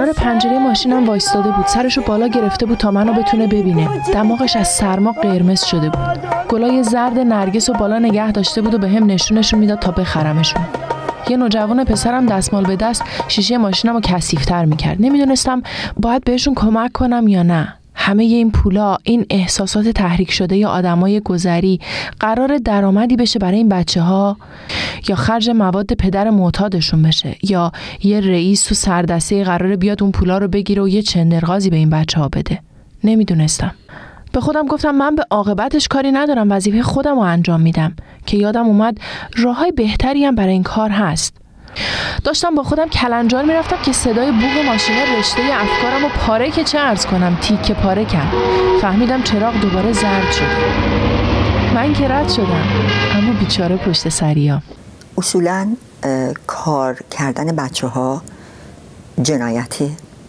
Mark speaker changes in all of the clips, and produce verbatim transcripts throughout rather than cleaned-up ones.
Speaker 1: کنار پنجره ماشینم وایستاده بود. سرشو بالا گرفته بود تا منو بتونه ببینه. دماغش از سرما قرمز شده بود. گلای زرد نرگس رو بالا نگه داشته بود و به هم نشونشون میداد تا بخرمشون. یه نوجوان پسرم دستمال به دست شیشه ماشینم رو کثیف‌تر میکرد. نمیدونستم باید بهشون کمک کنم یا نه. همه این پولا، این احساسات تحریک شده یا آدمای گذری قرار درآمدی بشه برای این بچه‌ها، یا خرج مواد پدر معتادشون بشه، یا یه رئیس تو سردسته قراره بیاد اون پولا رو بگیره و یه چندرغازی به این بچه‌ها بده. نمیدونستم. به خودم گفتم من به عاقبتش کاری ندارم، وظیفه خودم رو انجام میدم. که یادم اومد راههای بهتری هم برای این کار هست. داشتم با خودم کلنجار میرفتم که صدای بوق ماشینه رشته افکارم رو پاره که چه عرض کنم تیکه پاره کرد. فهمیدم چراغ دوباره زرد شد. من که رد شدم، اما بیچاره پشت سریا.
Speaker 2: اصولاً کار کردن بچه ها جنایته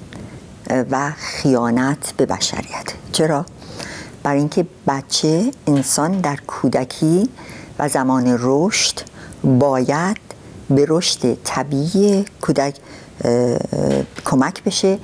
Speaker 2: و خیانت به بشریت. چرا؟ برای اینکه بچه انسان در کودکی و زمان رشد باید به رشد طبیعی کودک کمک بشه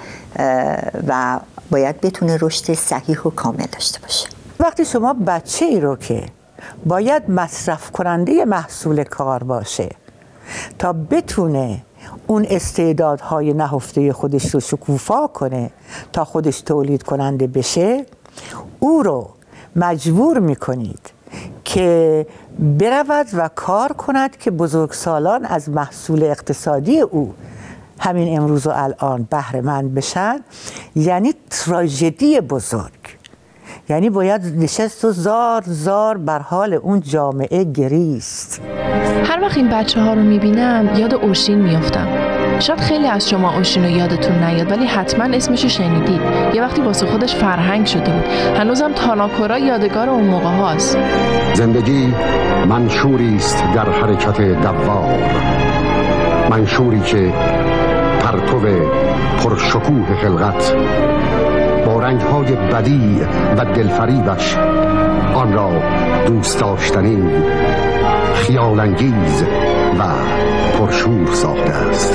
Speaker 2: و باید بتونه رشد صحیح و کامل داشته باشه.
Speaker 3: وقتی شما بچه ای رو که باید مصرف کننده محصول کار باشه تا بتونه اون استعدادهای نهفته خودش رو شکوفا کنه تا خودش تولید کننده بشه، او رو مجبور میکنید که برود و کار کند که بزرگسالان از محصول اقتصادی او همین امروز و الان بهره مند بشن. یعنی تراژدی بزرگ. یعنی باید نشست و زار زار بر حال اون جامعه گریست.
Speaker 1: هر وقت این بچه ها رو میبینم یاد اوشین میافتم. شاید خیلی از شما اوشین رو یادتون نیاد، ولی حتما اسمشو شنیدید. یه وقتی واسه خودش فرهنگ شده بود. هنوزم تاناکورا یادگار اون موقع هاست.
Speaker 4: زندگی منشوری است در حرکت دوار، منشوری که پرتو پرشکوه خلقت با رنگ‌های بدیع و دلفریبش آن را دوست داشتنی، خیال انگیز و پرشور ساخته است.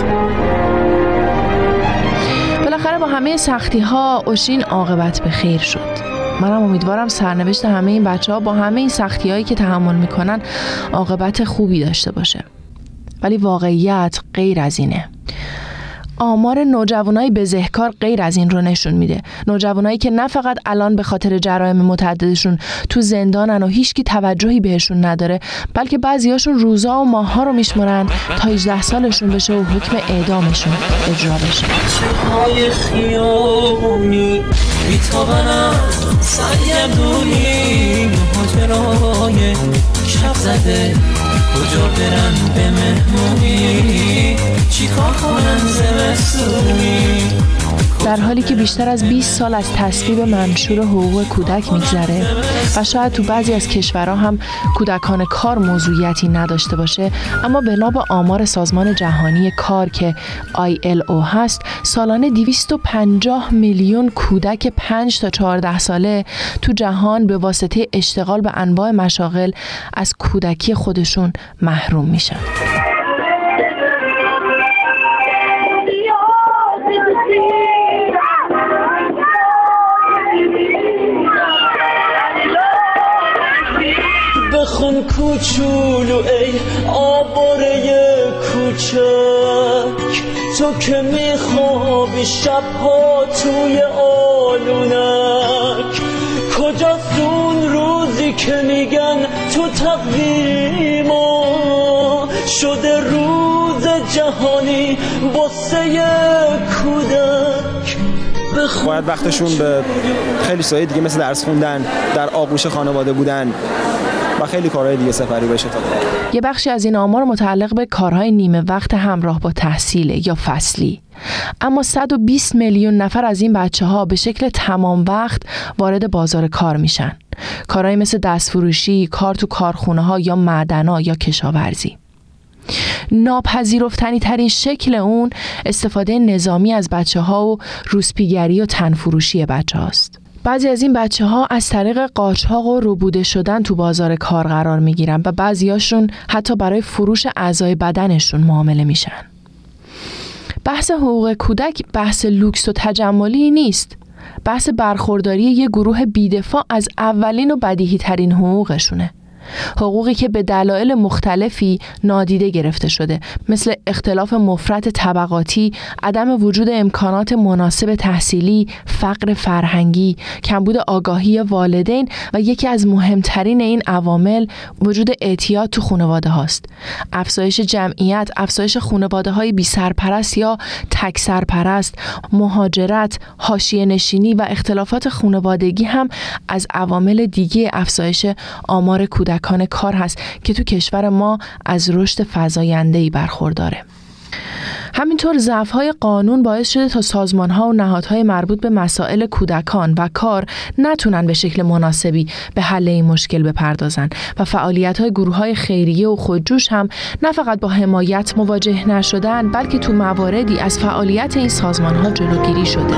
Speaker 1: بالاخره با همه سختی ها اوشین عاقبت به خیر شد. منم امیدوارم سرنوشت همه این بچه ها با همه این سختی هایی که تحمل میکنن عاقبت خوبی داشته باشه. ولی واقعیت غیر از اینه. آمار نوجوانای بزهکار غیر از این رو نشون میده. نوجوانایی که نه فقط الان به خاطر جرایم متعددشون تو زندانن و هیچکی توجهی بهشون نداره، بلکه بعضیاشون روزا و ماه‌ها رو میشمرن تا هجده سالشون بشه و حکم اعدامشون اجرا بشه.
Speaker 5: چه‌های خیابونی میتابنم سرگردونی، مهاجرای شب زده کجا برن به مهمونی، چیکار کنن زمستونی.
Speaker 1: در حالی که بیشتر از بیست سال از تصویب منشور حقوق کودک میگذره و شاید تو بعضی از کشورها هم کودکان کار موضوعیتی نداشته باشه، اما بنا به آمار سازمان جهانی کار که آی ال او هست، سالانه دویست و پنجاه میلیون کودک پنج تا چهارده ساله تو جهان به واسطه اشتغال به انواع مشاغل از کودکی خودشون محروم میشن.
Speaker 5: بخون کوچولو ای آواره کوچک، تو که میخوابی شبها توی آلونک، کجاست اون روزی که میگن تو تقدیر ما شده روز جهانی واسه کودک.
Speaker 6: باید وقتشون به خیلی چیزای دیگه مثل درس خوندن، در آغوش خانواده بودن و خیلی کارهای دیگه سپری بشه. تا
Speaker 1: یه بخشی از این آمار متعلق به کارهای نیمه وقت همراه با تحصیل یا فصلی، اما صد و بیست میلیون نفر از این بچه‌ها به شکل تمام وقت وارد بازار کار میشن. کارهایی مثل دستفروشی، کار تو کارخونه‌ها یا معدن‌ها یا کشاورزی. ناپذیرفتنی ترین شکل اون استفاده نظامی از بچه‌ها و روسپیگری و تنفروشی بچه‌هاست. بعضی از این بچه‌ها از طریق قاچاق و ربوده شدن تو بازار کار قرار میگیرن و بعضیاشون حتی برای فروش اعضای بدنشون معامله میشن. بحث حقوق کودک بحث لوکس و تجملی نیست. بحث برخورداری یه گروه بی‌دفاع از اولین و بدیهی ترین حقوقشونه. حقوقی که به دلایل مختلفی نادیده گرفته شده، مثل اختلاف مفرط طبقاتی، عدم وجود امکانات مناسب تحصیلی، فقر فرهنگی، کمبود آگاهی والدین و یکی از مهمترین این عوامل وجود اعتیاد تو خانواده هاست. افزایش جمعیت، افزایش خانواده های بی سرپرست یا تک سرپرست، مهاجرت، حاشیه نشینی و اختلافات خانوادگی هم از عوامل دیگه افزایش آمار کودکان کار هست که تو کشور ما از رشد فزاینده‌ای برخورداره. همینطور ضعف‌های قانون باعث شده تا سازمان‌ها و نهادهای مربوط به مسائل کودکان و کار نتونن به شکل مناسبی به حل این مشکل بپردازن و فعالیت‌های گروه‌های خیریه و خودجوش هم نه فقط با حمایت مواجه نشدن، بلکه تو مواردی از فعالیت این سازمان‌ها جلوگیری شده.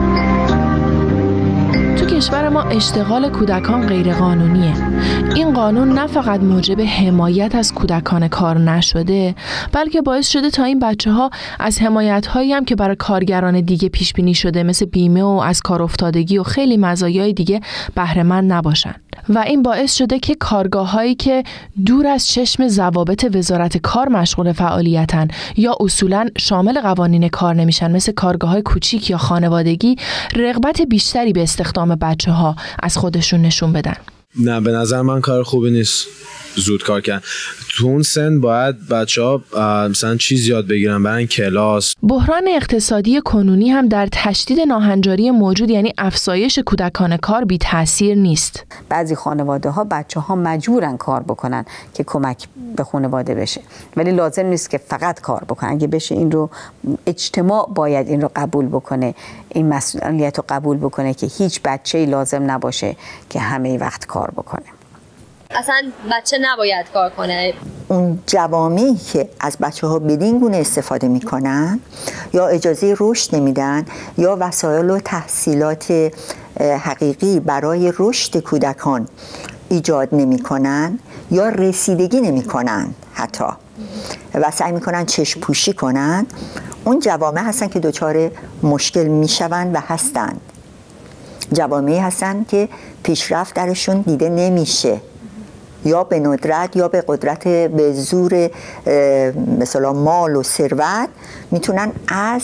Speaker 1: تو کشور ما اشتغال کودکان غیر قانونیه. این قانون نه فقط موجب حمایت از کودکان کار نشده، بلکه باعث شده تا این بچه ها از حمایت هایی هم که برای کارگران دیگه پیش بینی شده مثل بیمه و از کار افتادگی و خیلی مزایای دیگه بهره مند نباشن. و این باعث شده که کارگاه هایی که دور از چشم ضوابط وزارت کار مشغول فعالیتن یا اصولاً شامل قوانین کار نمیشن، مثل کارگاه های کوچیک یا خانوادگی، رغبت بیشتری به استخدام بچه ها از خودشون نشون بدن.
Speaker 7: نه، به نظر من کار خوبی نیست زود کار کردن. تو اون سن باید بچه‌ها مثلا چیز یاد بگیرن، برن کلاس.
Speaker 1: بحران اقتصادی کنونی هم در تشدید ناهنجاری موجود، یعنی افزایش کودکان کار، بی تاثیر نیست.
Speaker 8: بعضی خانواده ها بچه ها مجبورن کار بکنن که کمک به خانواده بشه، ولی لازم نیست که فقط کار بکنن. اگه بشه این رو اجتماع باید این رو قبول بکنه، این مسئولیت رو قبول بکنه که هیچ بچه‌ای لازم نباشه که همه وقت کار بکنه.
Speaker 9: اصلا بچه نباید کار کنه.
Speaker 2: اون جوامعی که از بچه ها بدین گونه استفاده میکنن یا اجازه رشد نمیدن یا وسایل و تحصیلات حقیقی برای رشد کودکان ایجاد نمیکنن یا رسیدگی نمیکنن حتی و سعی میکنن چشم پوشی کنن، اون جوامع هستن که دچار مشکل میشون و هستن. جوامعی هستن که پیشرفت درشون دیده نمیشه، یا به ندرت یا به قدرت به زور مثلا مال و ثروت میتونن از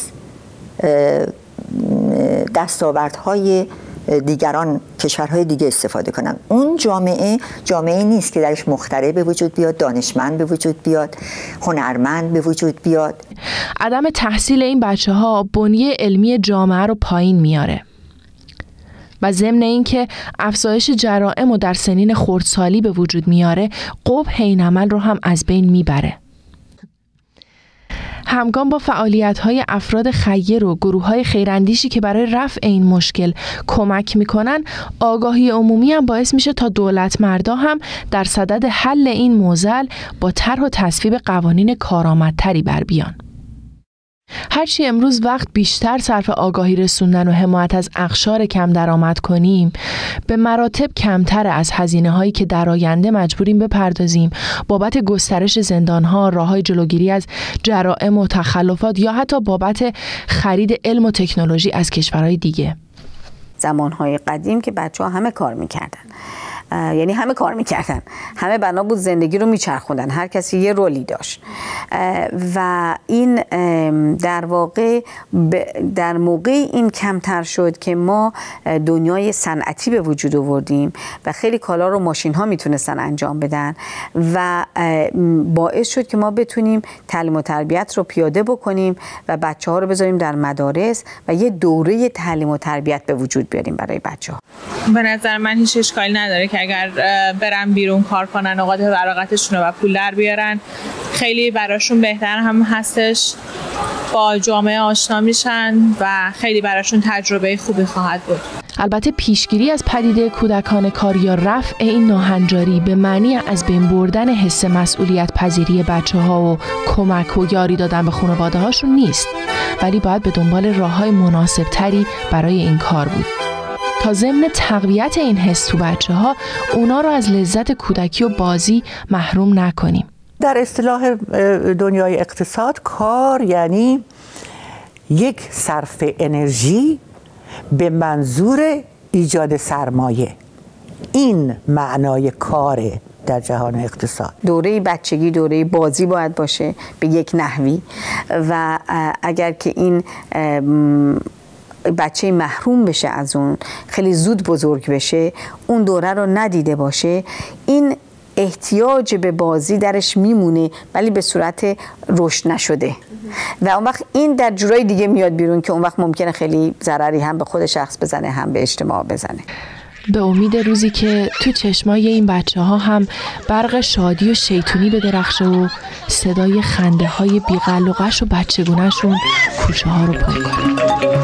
Speaker 2: دستاوردهای دیگران، کشورهای دیگه استفاده کنن. اون جامعه جامعه نیست که درش مخترع به وجود بیاد، دانشمند به وجود بیاد، هنرمند به وجود بیاد.
Speaker 1: عدم تحصیل این بچه ها بنیه علمی جامعه رو پایین میاره و ضمن این که افزایش جرائم و در سنین خردسالی به وجود میاره، قبح این عمل رو هم از بین میبره. همگام با فعالیت‌های افراد خیر و گروه‌های خیراندیشی که برای رفع این مشکل کمک میکنن، آگاهی عمومی هم باعث میشه تا دولت مردا هم در صدد حل این معضل با طرح و تصویب قوانین کارآمدتری بر بیان. هرچی امروز وقت بیشتر صرف آگاهی رسوندن و حمایت از اقشار کم درآمد کنیم، به مراتب کمتر از هزینه هایی که در آینده مجبوریم بپردازیم بابت گسترش زندانها، راههای جلوگیری از جرائم و تخلفات یا حتی بابت خرید علم و تکنولوژی از کشورهای دیگه.
Speaker 8: زمانهای قدیم که بچه‌ها همه کار میکردن، یعنی همه کار میکردن، همه بنا بود زندگی رو میچرخوندن، هر کسی یه رولی داشت و این در واقع در موقع این کمتر شد که ما دنیای صنعتی به وجود آوردیم و خیلی کالا رو ماشین ها میتونستن انجام بدن و باعث شد که ما بتونیم تعلیم و تربیت رو پیاده بکنیم و بچه ها رو بذاریم در مدارس و یه دوره تعلیم و تربیت به وجود بیاریم برای بچه ها.
Speaker 10: به نظر من هیچ اشکالی نداره که اگر برن بیرون کار کنن، اوقات فراغتشون رو و پول در بیارن، خیلی براشون بهتر هم هستش، با جامعه آشنا میشن و خیلی براشون تجربه خوبی خواهد بود.
Speaker 1: البته پیشگیری از پدیده کودکان کار یا رفع این ناهنجاری به معنی از بین بردن حس مسئولیت پذیری بچه ها و کمک و یاری دادن به خانواده هاشون نیست، ولی باید به دنبال راه‌های مناسب تری برای این کار بود تا ضمن تقویت این حس تو بچه ها اونا رو از لذت کودکی و بازی محروم نکنیم.
Speaker 3: در اصطلاح دنیای اقتصاد، کار یعنی یک صرف انرژی به منظور ایجاد سرمایه. این معنای کاره در جهان اقتصاد.
Speaker 8: دوره بچگی دوره بازی باید باشه به یک نحوی و اگر که این بچه محروم بشه از اون، خیلی زود بزرگ بشه، اون دوره رو ندیده باشه، این احتیاج به بازی درش میمونه ولی به صورت رشد نشده و اون وقت این در جورای دیگه میاد بیرون که اون وقت ممکنه خیلی ضرری هم به خود شخص بزنه هم به اجتماع بزنه.
Speaker 1: به امید روزی که تو چشمای این بچه ها هم برق شادی و شیطونی بدرخشه و صدای خنده های بی‌قل و قش و بچگونه‌شون کوچه ها رو پر کنه.